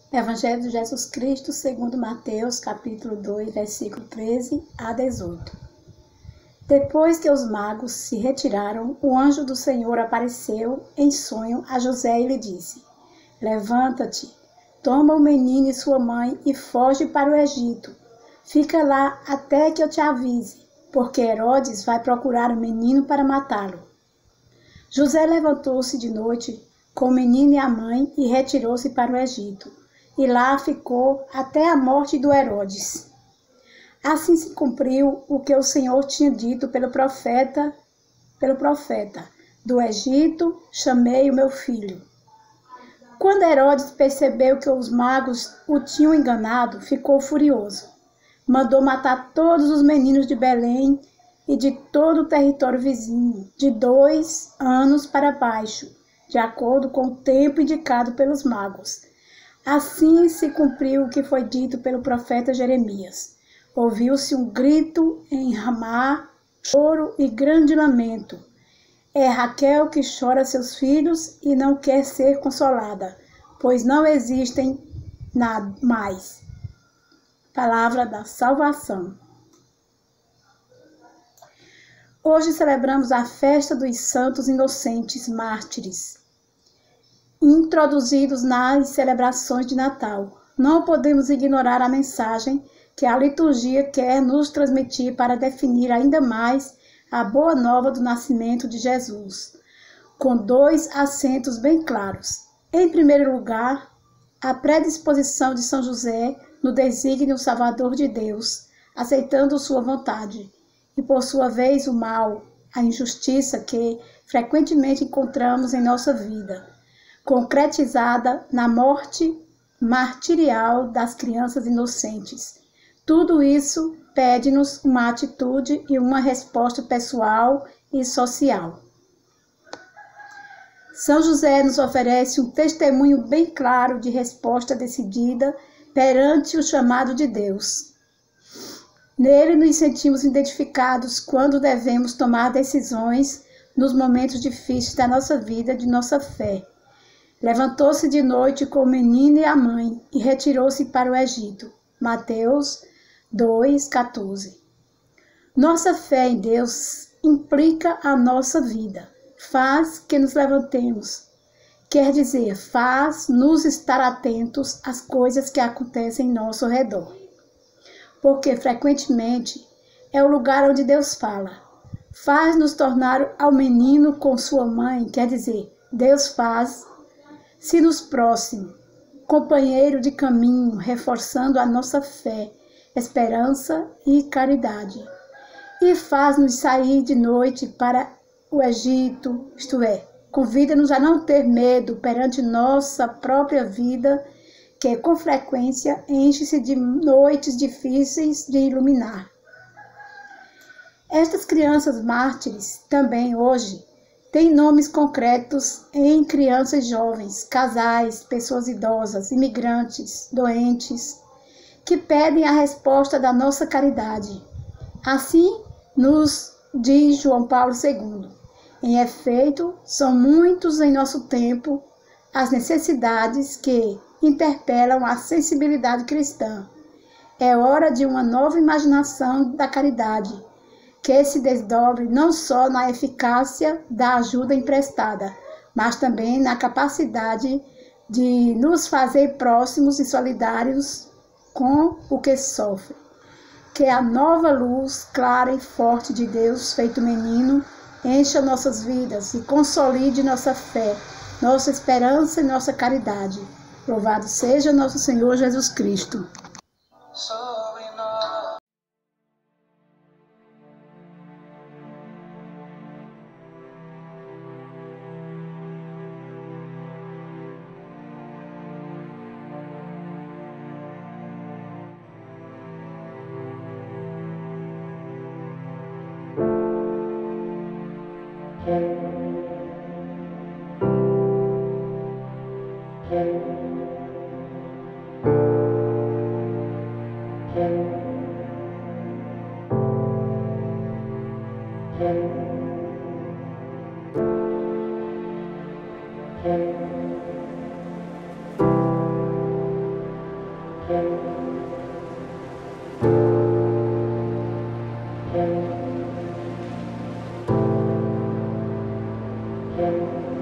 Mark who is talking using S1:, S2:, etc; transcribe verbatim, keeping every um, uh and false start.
S1: Evangelho de Jesus Cristo, segundo Mateus, capítulo dois, versículo treze a dezoito. Depois que os magos se retiraram, o anjo do Senhor apareceu em sonho a José e lhe disse: Levanta-te, toma o menino e sua mãe e foge para o Egito. Fica lá até que eu te avise, porque Herodes vai procurar o menino para matá-lo. José levantou-se de noite com o menino e a mãe e retirou-se para o Egito. E lá ficou até a morte do Herodes. Assim se cumpriu o que o Senhor tinha dito pelo profeta, pelo profeta: do Egito chamei o meu filho. Quando Herodes percebeu que os magos o tinham enganado, ficou furioso. Mandou matar todos os meninos de Belém e de todo o território vizinho, de dois anos para baixo, de acordo com o tempo indicado pelos magos. Assim se cumpriu o que foi dito pelo profeta Jeremias. Ouviu-se um grito em Ramá, choro e grande lamento. É Raquel que chora seus filhos e não quer ser consolada, pois não existem nada mais. Palavra da salvação. Hoje celebramos a festa dos santos inocentes mártires, introduzidos nas celebrações de Natal. Não podemos ignorar a mensagem que a liturgia quer nos transmitir para definir ainda mais a boa nova do nascimento de Jesus, com dois acentos bem claros. Em primeiro lugar, a predisposição de São José no desígnio salvador de Deus, aceitando sua vontade, e por sua vez o mal, a injustiça que frequentemente encontramos em nossa vida, concretizada na morte martirial das crianças inocentes. Tudo isso pede-nos uma atitude e uma resposta pessoal e social. São José nos oferece um testemunho bem claro de resposta decidida perante o chamado de Deus. Nele nos sentimos identificados quando devemos tomar decisões nos momentos difíceis da nossa vida, de nossa fé. Levantou-se de noite com o menino e a mãe e retirou-se para o Egito. Mateus dois, quatorze. Nossa fé em Deus implica a nossa vida. Faz que nos levantemos. Quer dizer, faz nos estar atentos às coisas que acontecem em nosso redor. Porque frequentemente é o lugar onde Deus fala. Faz nos tornar ao menino com sua mãe, quer dizer, Deus faz se nos próximo, companheiro de caminho, reforçando a nossa fé, esperança e caridade. E faz-nos sair de noite para o Egito, isto é, convida-nos a não ter medo perante nossa própria vida, que com frequência enche-se de noites difíceis de iluminar. Estas crianças mártires também hoje têm nomes concretos em crianças jovens, casais, pessoas idosas, imigrantes, doentes, que pedem a resposta da nossa caridade. Assim nos diz João Paulo segundo. Em efeito, são muitos em nosso tempo as necessidades que interpelam a sensibilidade cristã. É hora de uma nova imaginação da caridade, que se desdobre não só na eficácia da ajuda emprestada, mas também na capacidade de nos fazer próximos e solidários com o que sofre. Que a nova luz clara e forte de Deus feito menino encha nossas vidas e consolide nossa fé, nossa esperança e nossa caridade. Louvado seja nosso Senhor Jesus Cristo. Senhor.